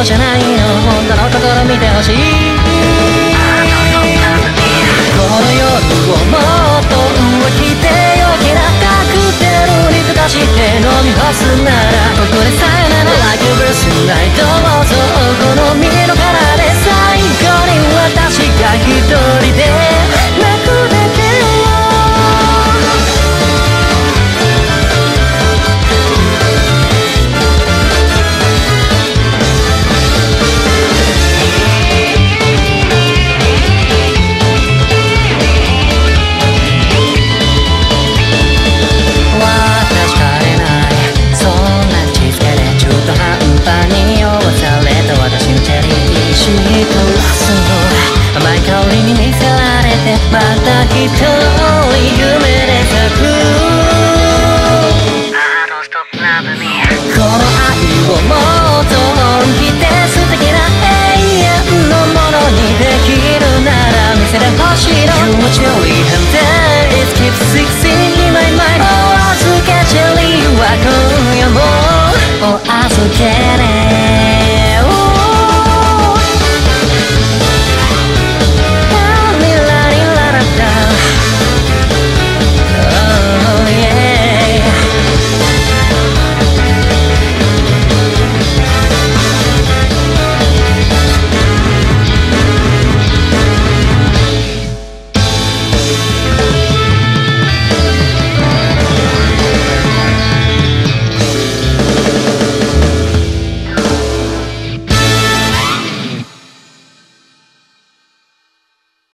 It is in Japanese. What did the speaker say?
ことじゃないの、本当の心見てほしい。この夜をもっと上着てよけなカクテルに溶かして飲み干すならここでさよなら Like a verse tonight どうぞお好みのカラーで最後に私が一人で泣くだけよ。甘い香りに魅せられてまた一人夢で咲くこの愛をもっと本気で素敵な永遠のものにできるなら見せてほしいの。気持ちよい判定 It keeps sixteen in my mind お預けチェリーは今夜もお預け